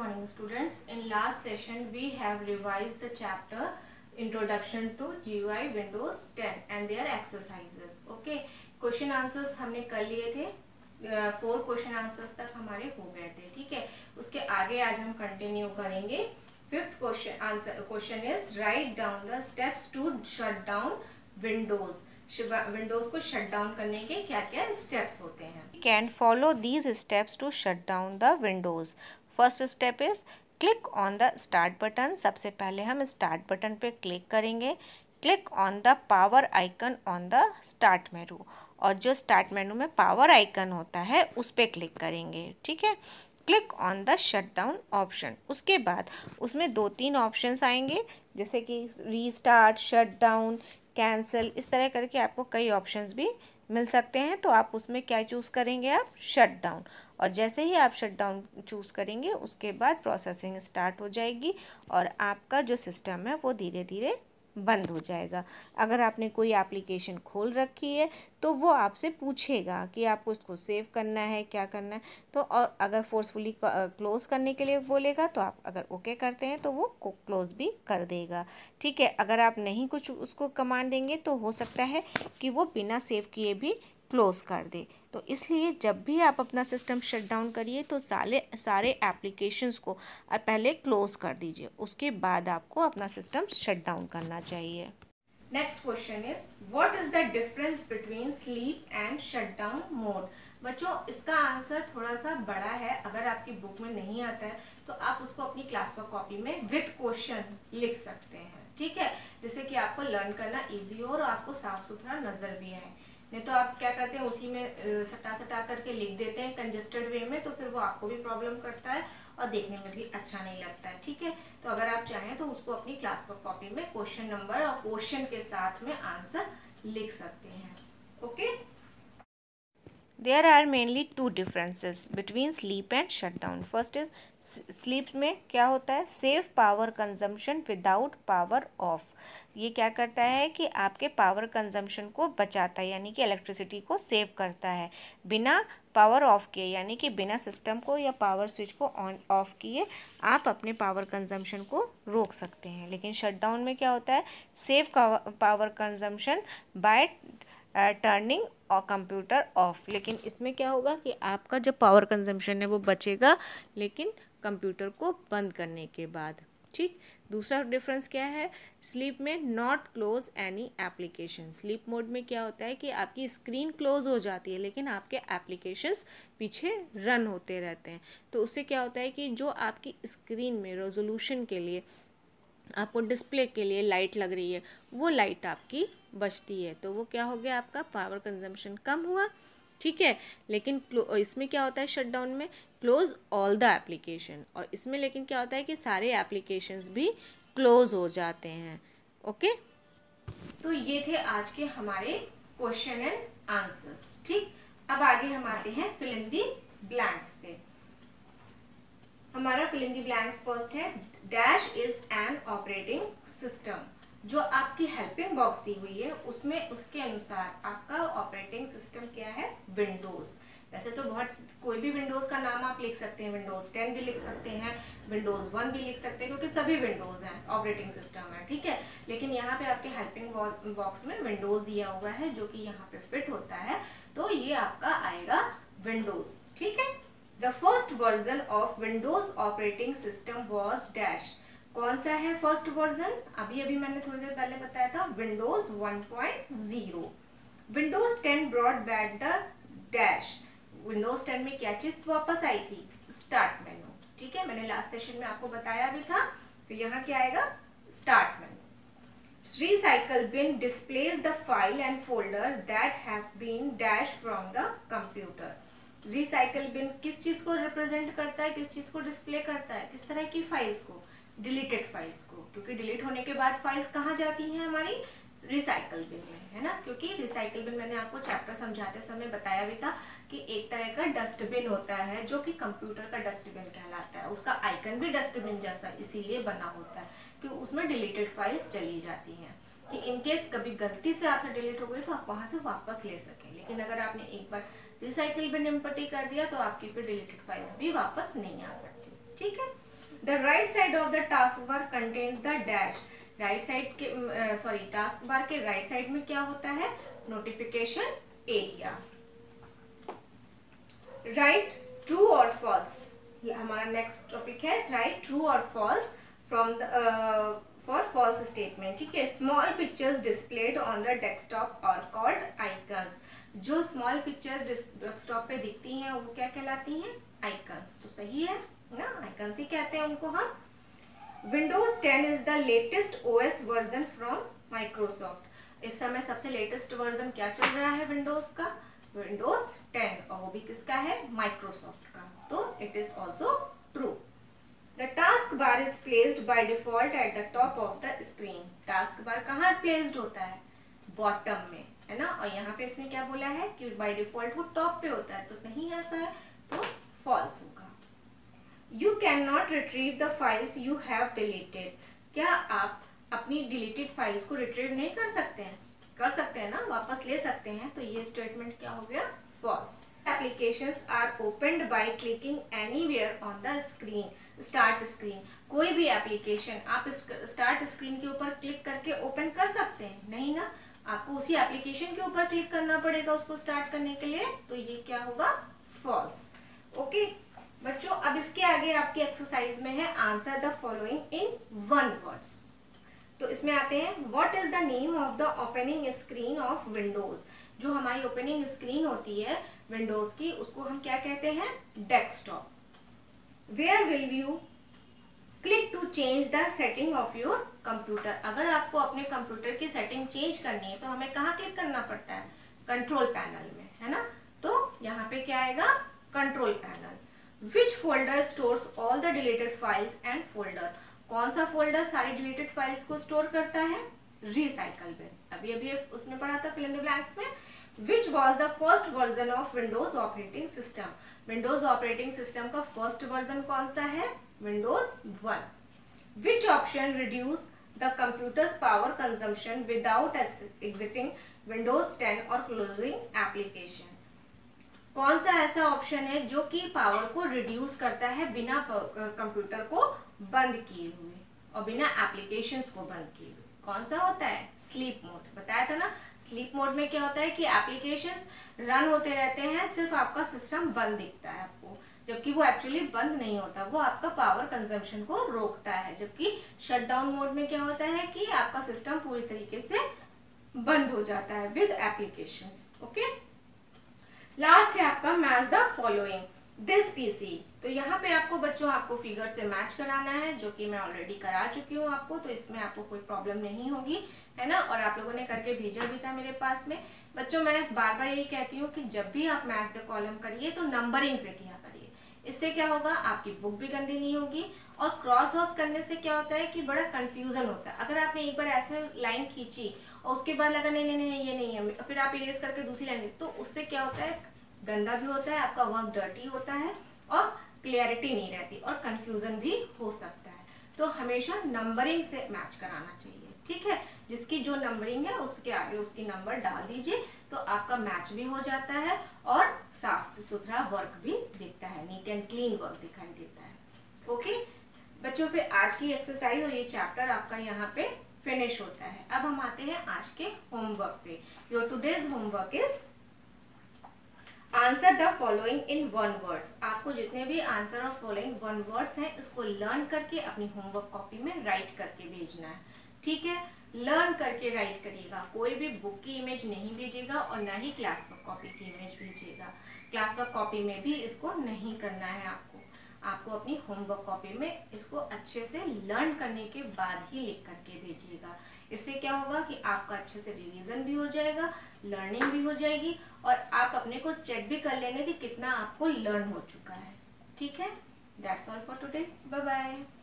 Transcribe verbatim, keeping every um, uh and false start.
morning students. In last session we have revised the chapter Introduction to G U I Windows ten and their exercises. Okay, question answers हमने कर लिए थे, four question answers तक हमारे हो गए थे. ठीक है, उसके आगे आज हम कंटिन्यू करेंगे. Fifth question answer question is write down the steps to shut down Windows. Windows को शट डाउन करने के क्या क्या स्टेप्स होते हैं. Can follow these steps to shut down the windows. First step is click on the start button. सबसे पहले हम start button पे क्लिक करेंगे. Click on the power icon on the start menu. और जो start menu में power icon होता है उस पर क्लिक करेंगे. ठीक है, click on the shut down option. उसके बाद उसमें दो तीन ऑप्शंस आएंगे जैसे कि रीस्टार्ट, शट डाउन, कैंसिल, इस तरह करके आपको कई ऑप्शंस भी मिल सकते हैं. तो आप उसमें क्या चूज़ करेंगे, आप शट डाउन. और जैसे ही आप शट डाउन चूज़ करेंगे उसके बाद प्रोसेसिंग स्टार्ट हो जाएगी और आपका जो सिस्टम है वो धीरे धीरे बंद हो जाएगा. अगर आपने कोई एप्लीकेशन खोल रखी है तो वो आपसे पूछेगा कि आपको उसको सेव करना है, क्या करना है. तो और अगर फोर्सफुली क्लोज़ करने के लिए बोलेगा तो आप अगर ओके करते हैं तो वो क्लोज़ भी कर देगा. ठीक है, अगर आप नहीं कुछ उसको कमांड देंगे तो हो सकता है कि वो बिना सेव किए भी क्लोज़ कर दे. तो इसलिए जब भी आप अपना सिस्टम शट डाउन करिए तो सारे सारे एप्लीकेशंस को पहले क्लोज़ कर दीजिए, उसके बाद आपको अपना सिस्टम शट डाउन करना चाहिए. Next question is what is the difference between sleep and shut down mode. बच्चों इसका आंसर थोड़ा सा बड़ा है. अगर आपकी बुक में नहीं आता है तो आप उसको अपनी क्लास वर्क कॉपी में विद क्वेश्चन लिख सकते हैं. ठीक है, जिससे कि आपको लर्न करना इजी हो और आपको साफ सुथरा नजर भी आए. नहीं तो आप क्या करते हैं उसी में सटा सटा करके लिख देते हैं कंजेस्टेड वे में, तो फिर वो आपको भी प्रॉब्लम करता है और देखने में भी अच्छा नहीं लगता है. ठीक है, तो अगर आप चाहें तो उसको अपनी क्लास वर्क कॉपी में क्वेश्चन नंबर और क्वेश्चन के साथ में आंसर लिख सकते हैं. Okay, There are mainly two differences between sleep and shutdown. First is sleep में क्या होता है, save power consumption without power off. ये क्या करता है कि आपके पावर कंजम्पशन को बचाता है, यानी कि इलेक्ट्रिसिटी को सेव करता है बिना पावर ऑफ किए, यानी कि बिना सिस्टम को या पावर स्विच को ऑन ऑफ किए आप अपने पावर कंजम्पशन को रोक सकते हैं. लेकिन शटडाउन में क्या होता है, save power consumption by turning और कंप्यूटर ऑफ. लेकिन इसमें क्या होगा कि आपका जो पावर कंजम्पशन है वो बचेगा लेकिन कंप्यूटर को बंद करने के बाद. ठीक, दूसरा डिफरेंस क्या है, स्लीप में not close any application. Sleep mode में क्या होता है कि आपकी स्क्रीन क्लोज हो जाती है लेकिन आपके एप्लीकेशंस पीछे रन होते रहते हैं. तो उससे क्या होता है कि जो आपकी स्क्रीन में रेजोल्यूशन के लिए आपको डिस्प्ले के लिए लाइट लग रही है वो लाइट आपकी बचती है. तो वो क्या हो गया, आपका पावर कंजम्पशन कम हुआ. ठीक है, लेकिन इसमें क्या होता है, शटडाउन में क्लोज ऑल द एप्लीकेशन, और इसमें लेकिन क्या होता है कि सारे एप्लीकेशंस भी क्लोज हो जाते हैं. ओके, तो ये थे आज के हमारे क्वेश्चन एंड आंसर्स. ठीक, अब आगे हम आते हैं फिल इन दी ब्लैंक्स पे. हमारा fill in the blanks first है dash is an operating system. जो आपकी हेल्पिंग बॉक्स दी हुई है उसमें उसके अनुसार आपका ऑपरेटिंग सिस्टम क्या है, विंडोज. वैसे तो बहुत कोई भी विंडोज का नाम आप लिख सकते हैं, विंडोज टेन भी लिख सकते हैं, विंडोज वन भी लिख सकते हैं, क्योंकि सभी विंडोज हैं, ऑपरेटिंग सिस्टम है. ठीक है, लेकिन यहाँ पे आपके हेल्पिंग बॉक्स में विंडोज दिया हुआ है जो कि यहाँ पे फिट होता है, तो ये आपका आएगा विंडोज. ठीक है, the first version of Windows operating system was dash. कौन सा है फर्स्ट वर्जन, अभी अभी मैंने थोड़ी देर पहले बताया था, Windows one point zero. Windows ten brought back the dash. Windows ten में क्या चीज वापस आई थी, स्टार्ट मेनू. ठीक है, मैंने लास्ट सेशन में आपको बताया भी था. तो यहाँ क्या आएगा, start menu. Recycle bin displays the file and folder that have been dashed from the computer. Recycle bin किस चीज को रिप्रेजेंट करता है, किस चीज को डिस्प्ले करता है, किस तरह की फाइल्स को, डिलीटेड फाइल्स को, क्योंकि डिलीट होने के बाद फाइल्स कहाँ जाती हैं हमारी, रिसाइकल बिन में, है ना. क्योंकि रिसाइकल बिन मैंने आपको चैप्टर समझाते समय बताया भी था कि एक तरह का डस्टबिन होता है जो कि कंप्यूटर का डस्टबिन कहलाता है. उसका आइकन भी डस्टबिन जैसा इसीलिए बना होता है कि उसमें डिलीटेड फाइल्स चली जाती हैं, कि इनकेस कभी गलती से आपसे डिलीट हो गई तो आप वहाँ से वापस ले सकें. लेकिन अगर आपने एक बार रिसाइकल बिन इम्पोर्ट कर दिया तो आपकी फिर डिलीटेड फाइल्स भी वापस नहीं आ सकती. ठीक है, the right side of the task bar contains the dash. Right side के सॉरी टास्क बार के राइट साइड में क्या होता है, नोटिफिकेशन एरिया। राइट ट्रू और फॉल्स, हमारा नेक्स्ट टॉपिक है राइट ट्रू और false from the for false statement. ठीक है, small pictures displayed on the desktop और कॉल्ड आइकन्स। जो स्मॉल पिक्चर डेस्कटॉप पे दिखती हैं वो क्या कहलाती हैं, आइकन्स। तो सही है ना, आइकन्स ही कहते हैं उनको हम। Windows ten is the latest OS version from Microsoft. इस समय सबसे लेटेस्ट वर्जन क्या चल रहा है विंडोज का, विंडोज टेन, और वो भी किसका है, माइक्रोसॉफ्ट का। तो it is also true. The task bar is placed by default at the top of the screen. Task bar कहाँ placed होता है, बॉटम में, है ना। और यहाँ पे इसने क्या बोला है कि by default वो टॉप पे होता है, तो नहीं ऐसा है, तो false होगा। You cannot retrieve the files you have deleted. क्या आप अपनी deleted files को retrieve नहीं कर सकते हैं, कर सकते हैं ना, वापस ले सकते हैं। तो ये स्टेटमेंट क्या हो गया, false. Applications are opened by clicking anywhere on the screen. Start screen, कोई भी एप्लीकेशन आप स्टार्ट स्क्रीन के ऊपर क्लिक करके ओपन कर सकते हैं, नहीं ना, आपको उसी एप्लीकेशन के ऊपर क्लिक करना पड़ेगा उसको स्टार्ट करने के लिए। तो ये क्या होगा, फॉल्स। ओके बच्चों, अब इसके आगे आपकी एक्सरसाइज में है answer the following in one words. तो इसमें आते हैं, what is the name of the opening screen of Windows. जो हमारी ओपनिंग स्क्रीन होती है विंडोज की, उसको हम क्या कहते हैं, desktop. Where will you click to change the setting of your computer. अगर आपको अपने कंप्यूटर की सेटिंग चेंज करनी है तो हमें कहाँ क्लिक करना पड़ता है, कंट्रोल पैनल में, है ना। तो यहाँ पे क्या आएगा, control panel. Which folder stores all the deleted files and folder. कौन सा फोल्डर सारी डिलीटेड फाइल्स को स्टोर करता है, रिसाइकल बिन। अभी अभी उसने पढ़ा था फिल इन द ब्लैंक्स में। Which was the first version of Windows operating system? Windows operating system का first version कौन सा है, Windows one. Which option reduce the computer's power consumption without exiting Windows ten और closing application? कौन सा ऐसा option है जो कि पावर को रिड्यूस करता है बिना कंप्यूटर को बंद किए हुए और बिना एप्लीकेशंस को बंद किए हुए, कौन सा होता है, स्लीप मोड। बताया था ना, स्लीप मोड में क्या होता है कि एप्लीकेशंस रन होते रहते हैं, सिर्फ आपका सिस्टम बंद दिखता है आपको, जबकि वो एक्चुअली बंद नहीं होता, वो आपका पावर कंजम्पशन को रोकता है। जबकि शटडाउन मोड में क्या होता है कि आपका सिस्टम पूरी तरीके से बंद हो जाता है विद एप्लीकेशंस। ओके, लास्ट है आपका match the following this PC. तो यहाँ पे आपको बच्चों आपको फिगर से मैच कराना है, जो कि मैं ऑलरेडी करा चुकी हूँ आपको, तो इसमें आपको कोई प्रॉब्लम नहीं होगी, है ना। और आप लोगों ने करके भेजा भी था मेरे पास में। बच्चों मैं बार बार यही कहती हूँ कि जब भी आप मैच द कॉलम करिए तो नंबरिंग से किया करिए। इससे क्या होगा, आपकी बुक भी गंदी नहीं होगी। और क्रॉस वॉश करने से क्या होता है कि बड़ा कंफ्यूजन होता है। अगर आपने एक बार ऐसे लाइन खींची और उसके बाद लगा नहीं नहीं नहीं ये नहीं है, फिर आप इरेज करके दूसरी लाइन, तो उससे क्या होता है, गंदा भी होता है, आपका वर्क डर्टी होता है और क्लियरिटी नहीं रहती और कंफ्यूजन भी हो सकता है। तो हमेशा नंबरिंग से मैच कराना चाहिए, ठीक है। जिसकी जो नंबरिंग है उसके आगे उसकी नंबर डाल दीजिए, तो आपका मैच भी हो जाता है और साफ सुथरा वर्क भी दिखता है, नीट एंड क्लीन वर्क दिखाई देता है। ओके बच्चों, फिर आज की एक्सरसाइज और ये चैप्टर आपका यहाँ पे फिनिश होता है। अब हम आते हैं आज के होमवर्क पे। Your today's homework is answer the following in one words. आपको जितने भी answer of following one words हैं इसको लर्न करके अपनी होमवर्क कॉपी में राइट करके भेजना है, ठीक है। लर्न करके राइट करिएगा, कोई भी बुक की इमेज नहीं भेजिएगा और ना ही क्लास वर्क कॉपी की इमेज भेजिएगा। क्लास वर्क कॉपी में भी इसको नहीं करना है आपको आपको अपनी होमवर्क कॉपी में इसको अच्छे से लर्न करने के बाद ही लिख करके भेजिएगा। इससे क्या होगा कि आपका अच्छे से रिवीजन भी हो जाएगा, लर्निंग भी हो जाएगी और आप अपने को चेक भी कर लेंगे कि कितना आपको लर्न हो चुका है, ठीक है। That's all for today, bye bye.